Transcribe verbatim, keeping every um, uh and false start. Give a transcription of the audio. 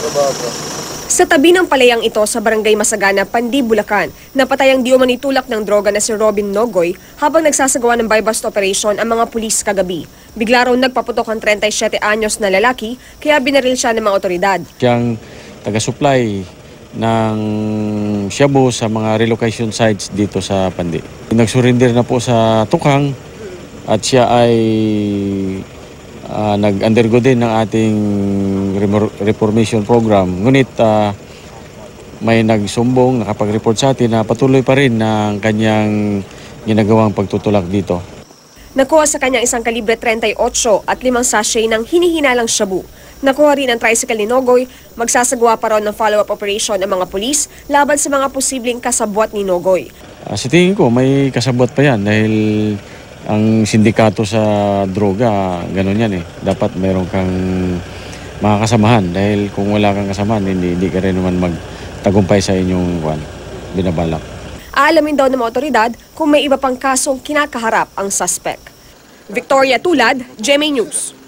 Sa tabi ng palayang ito sa Barangay Masagana, Pandi, Bulacan, napatay ang di umani tulak ng droga na si Robin Nogoy habang nagsasagawa ng buy-bust operation ang mga pulis kagabi. Bigla raw nagpaputok ang thirty-seven anyos na lalaki kaya binaril siya ng mga otoridad. Siyang taga-supply ng shabu sa mga relocation sites dito sa Pandi. Nag-surrender na po sa tukang at siya ay uh, nag-undergo din ng ating reformation program. Ngunit uh, may nagsumbong, nakapag-report sa atin na patuloy pa rin ng kanyang ginagawang pagtutulak dito. Nakuha sa kanyang isang kalibre thirty-eight at limang sachet ng hinihinalang shabu. Nakuha rin ang tricycle ni Nogoy. Magsasagawa pa raw ng follow-up operation ang mga pulis laban sa mga posibleng kasabwat ni Nogoy. Uh, sa tingin ko may kasabwat pa yan dahil ang sindikato sa droga, gano'n yan eh. Dapat mayroon kang mga kasamahan dahil kung wala kang kasamahan, hindi, hindi ka rin naman magtagumpay sa inyong kwan, binabalak. Aalamin daw ng mga otoridad kung may iba pang kasong kinakaharap ang suspect. Victoria Tulad, G M A News.